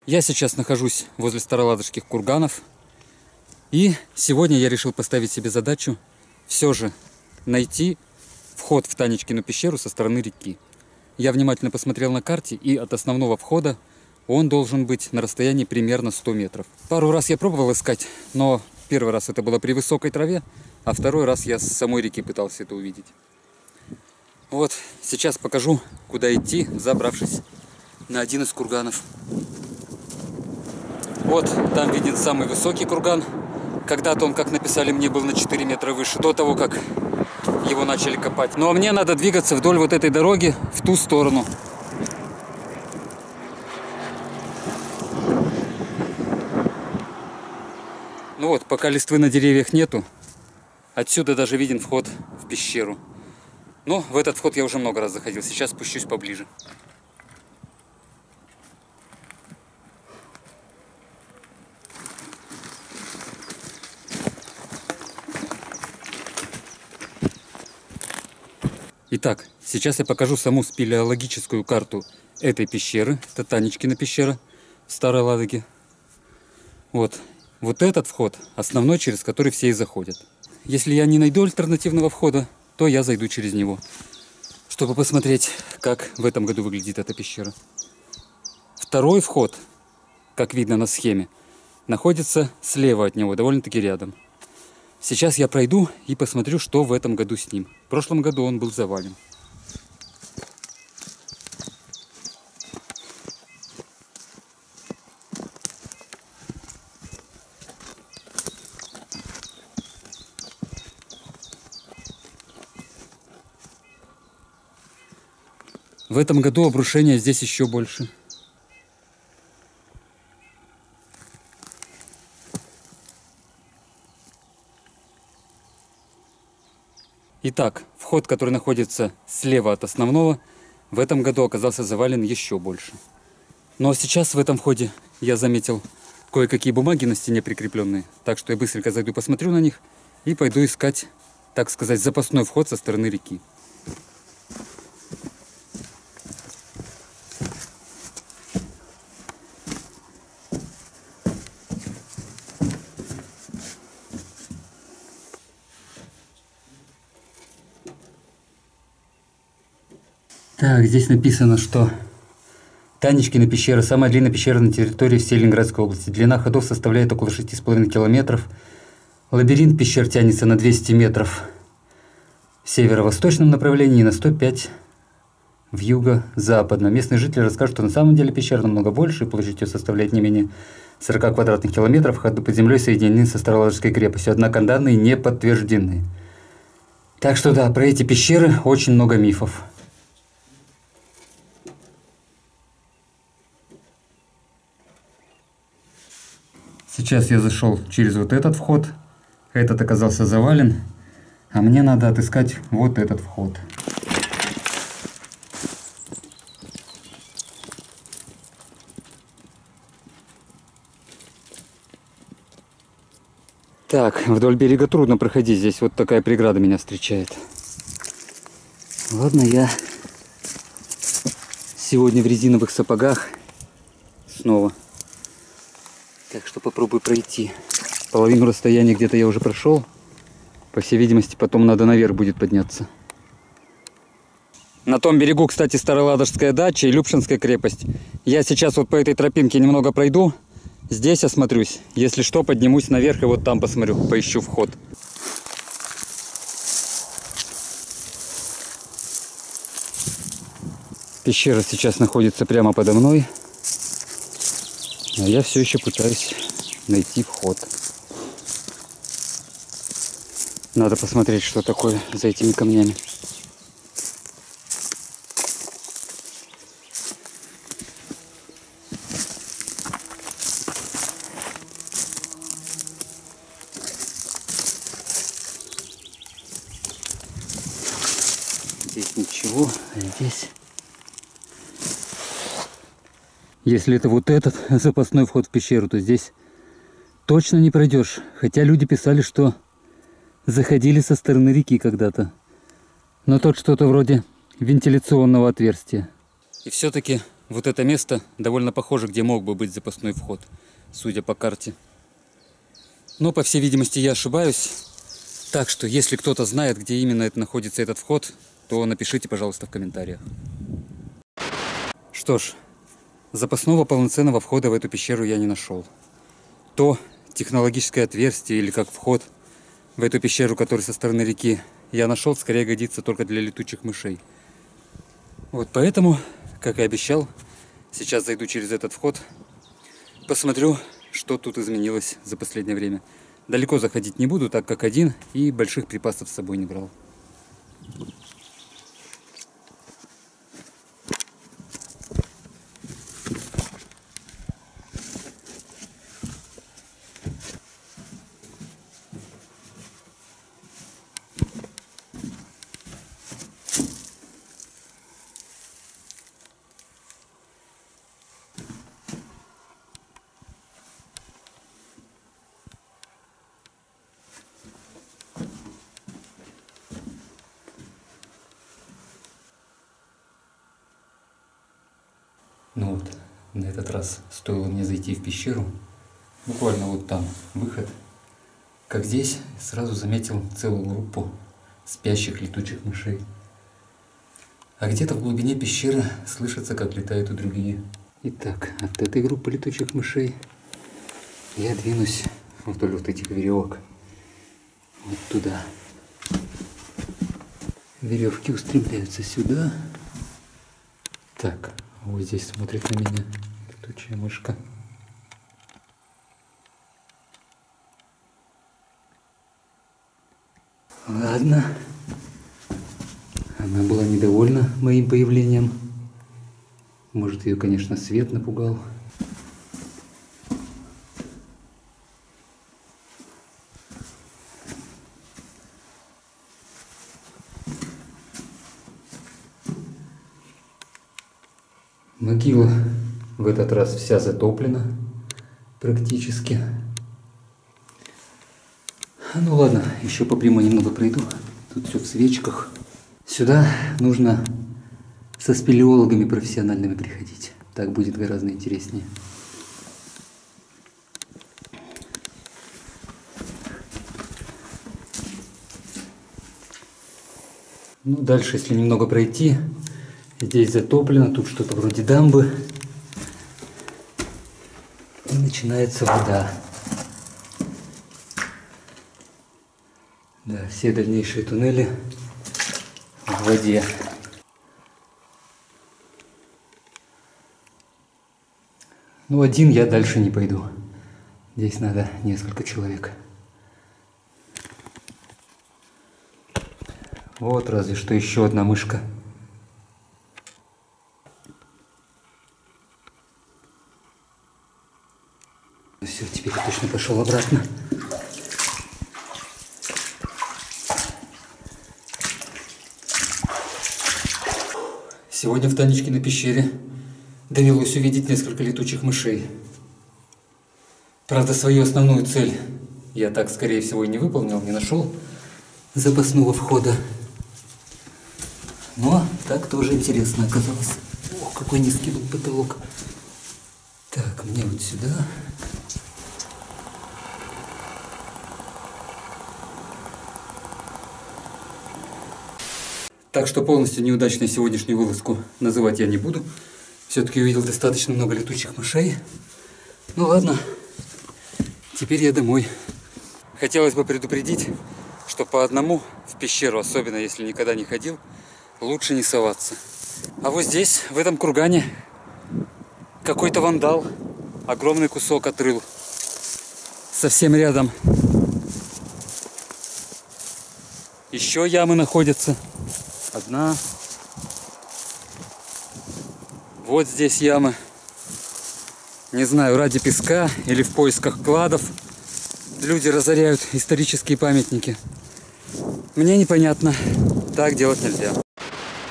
Я сейчас нахожусь возле Староладожских курганов. И сегодня я решил поставить себе задачу все же найти вход в Танечкину пещеру со стороны реки. Я внимательно посмотрел на карте, и от основного входа он должен быть на расстоянии примерно 100 метров. Пару раз я пробовал искать, но первый раз это было при высокой траве, а второй раз я с самой реки пытался это увидеть. Вот, сейчас покажу, куда идти, забравшись на один из курганов. Вот, там виден самый высокий курган. Когда-то он, как написали мне, был на 4 метра выше, до того, как его начали копать. Но мне надо двигаться вдоль вот этой дороги в ту сторону. Ну вот, пока листвы на деревьях нету, отсюда даже виден вход в пещеру. Но в этот вход я уже много раз заходил, сейчас спущусь поближе. Итак, сейчас я покажу саму спелеологическую карту этой пещеры. Это Танечкина пещера в Старой Ладоге. Вот этот вход основной, через который все и заходят. Если я не найду альтернативного входа, то я зайду через него, чтобы посмотреть, как в этом году выглядит эта пещера. Второй вход, как видно на схеме, находится слева от него, довольно-таки рядом. Сейчас я пройду и посмотрю, что в этом году с ним. В прошлом году он был завален. В этом году обрушения здесь еще больше. Итак, вход, который находится слева от основного, в этом году оказался завален еще больше. Но сейчас в этом входе я заметил кое-какие бумаги на стене прикрепленные, так что я быстренько зайду, посмотрю на них и пойду искать, так сказать, запасной вход со стороны реки. Так, здесь написано, что Танечкина пещера – самая длинная пещера на территории всей Ленинградской области. Длина ходов составляет около 6,5 километров. Лабиринт пещер тянется на 200 метров в северо-восточном направлении и на 105 в юго-западном. Местные жители расскажут, что на самом деле пещера намного больше, и площадь ее составляет не менее 40 квадратных километров. Ходы под землей соединены со Староладожской крепостью, однако данные не подтверждены. Так что да, про эти пещеры очень много мифов. Сейчас я зашел через вот этот вход. Этот оказался завален. А мне надо отыскать вот этот вход. Так, вдоль берега трудно проходить. Здесь вот такая преграда меня встречает. Ладно, я сегодня в резиновых сапогах снова. Так что попробую пройти. Половину расстояния где-то я уже прошел. По всей видимости, потом надо наверх будет подняться. На том берегу, кстати, Староладожская дача и Любшинская крепость. Я сейчас вот по этой тропинке немного пройду. Здесь осмотрюсь. Если что, поднимусь наверх и вот там посмотрю, поищу вход. Пещера сейчас находится прямо подо мной. А я все еще пытаюсь найти вход. Надо посмотреть, что такое за этими камнями. Здесь ничего, а здесь... Если это вот этот запасной вход в пещеру, то здесь точно не пройдешь. Хотя люди писали, что заходили со стороны реки когда-то. Но тут что-то вроде вентиляционного отверстия. И все-таки вот это место довольно похоже, где мог бы быть запасной вход, судя по карте. Но, по всей видимости, я ошибаюсь. Так что, если кто-то знает, где именно это находится этот вход, то напишите, пожалуйста, в комментариях. Что ж, запасного полноценного входа в эту пещеру я не нашел. То технологическое отверстие или как вход в эту пещеру, который со стороны реки, я нашел, скорее годится только для летучих мышей. Вот поэтому, как и обещал, сейчас зайду через этот вход, посмотрю, что тут изменилось за последнее время. Далеко заходить не буду, так как один и больших припасов с собой не брал. Ну вот, на этот раз стоило мне зайти в пещеру, буквально вот там выход, как здесь сразу заметил целую группу спящих летучих мышей. А где-то в глубине пещеры слышится, как летают и другие. Итак, от этой группы летучих мышей я двинусь вдоль вот этих веревок, вот туда. Веревки устремляются сюда. Так. Вот здесь смотрит на меня летучая мышка. Ладно. Она была недовольна моим появлением. Может, ее, конечно, свет напугал. Могила в этот раз вся затоплена практически. Ну ладно, еще по прямой немного пройду. Тут все в свечках. Сюда нужно со спелеологами профессиональными приходить. Так будет гораздо интереснее. Ну, дальше, если немного пройти, здесь затоплено, тут что-то вроде дамбы. И начинается вода. Да, все дальнейшие туннели в воде. Ну, один я дальше не пойду. Здесь надо несколько человек. Вот разве что еще одна мышка. Все, теперь я точно пошел обратно. Сегодня в Танечкиной пещере довелось увидеть несколько летучих мышей. Правда, свою основную цель я так, скорее всего, и не выполнил, не нашел запасного входа. Но так тоже интересно оказалось. Ох, какой низкий был потолок. Так, мне вот сюда. Так что полностью неудачной сегодняшнюю вылазку называть я не буду. Все-таки увидел достаточно много летучих мышей. Ну ладно, теперь я домой. Хотелось бы предупредить, что по одному в пещеру, особенно если никогда не ходил, лучше не соваться. А вот здесь, в этом кургане, какой-то вандал огромный кусок отрыл. Совсем рядом еще ямы находятся. Одна. Вот здесь ямы. Не знаю, ради песка или в поисках кладов люди разоряют исторические памятники. Мне непонятно. Так делать нельзя.